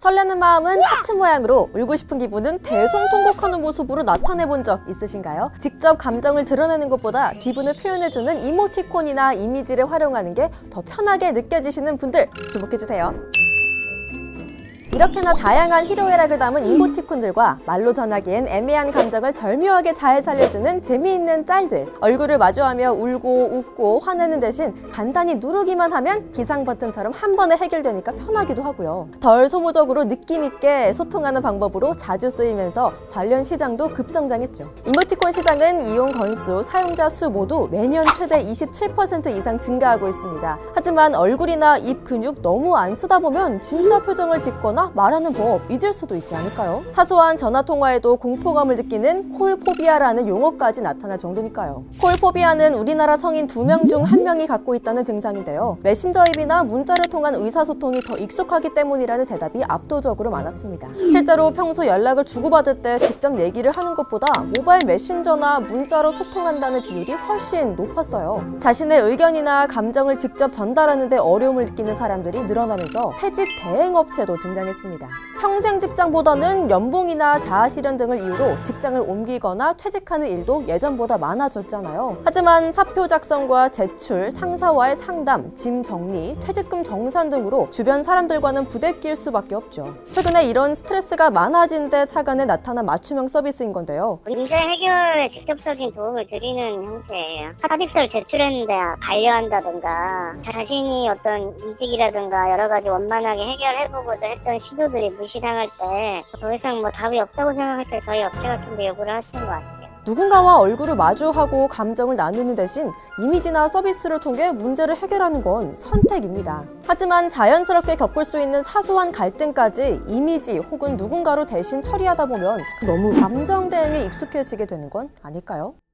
설레는 마음은 하트 모양으로, 울고 싶은 기분은 대성통곡하는 모습으로 나타내본 적 있으신가요? 직접 감정을 드러내는 것보다 기분을 표현해주는 이모티콘이나 이미지를 활용하는 게 더 편하게 느껴지시는 분들 주목해주세요. 이렇게나 다양한 희로애락을 담은 이모티콘들과 말로 전하기엔 애매한 감정을 절묘하게 잘 살려주는 재미있는 짤들, 얼굴을 마주하며 울고 웃고 화내는 대신 간단히 누르기만 하면 비상 버튼처럼 한 번에 해결되니까 편하기도 하고요. 덜 소모적으로 느낌있게 소통하는 방법으로 자주 쓰이면서 관련 시장도 급성장했죠. 이모티콘 시장은 이용 건수, 사용자 수 모두 매년 최대 27% 이상 증가하고 있습니다. 하지만 얼굴이나 입 근육 너무 안 쓰다 보면 진짜 표정을 짓거나 말하는 법 잊을 수도 있지 않을까요? 사소한 전화통화에도 공포감을 느끼는 콜포비아라는 용어까지 나타날 정도니까요. 콜포비아는 우리나라 성인 2명 중 1명이 갖고 있다는 증상인데요. 메신저 앱이나 문자를 통한 의사소통이 더 익숙하기 때문이라는 대답이 압도적으로 많았습니다. 실제로 평소 연락을 주고받을 때 직접 얘기를 하는 것보다 모바일 메신저나 문자로 소통한다는 비율이 훨씬 높았어요. 자신의 의견이나 감정을 직접 전달하는 데 어려움을 느끼는 사람들이 늘어나면서 퇴직 대행업체도 등장했습니다. 평생 직장보다는 연봉이나 자아실현 등을 이유로 직장을 옮기거나 퇴직하는 일도 예전보다 많아졌잖아요. 하지만 사표 작성과 제출, 상사와의 상담, 짐 정리, 퇴직금 정산 등으로 주변 사람들과는 부대낄 수밖에 없죠. 최근에 이런 스트레스가 많아진 데 차관에 나타난 맞춤형 서비스인 건데요. 문제 해결에 직접적인 도움을 드리는 형태예요. 사직서를 제출했는데 반려한다든가 자신이 어떤 이직이라든가 여러 가지 원만하게 해결해보고자 했던 시도들이 무시당할 때 더 이상 답이 없다고 생각할 때 저희 업체 같은 데 요구를 하시는 것 같아요. 누군가와 얼굴을 마주하고 감정을 나누는 대신 이미지나 서비스를 통해 문제를 해결하는 건 선택입니다. 하지만 자연스럽게 겪을 수 있는 사소한 갈등까지 이미지 혹은 누군가로 대신 처리하다 보면 너무 감정 대응에 익숙해지게 되는 건 아닐까요?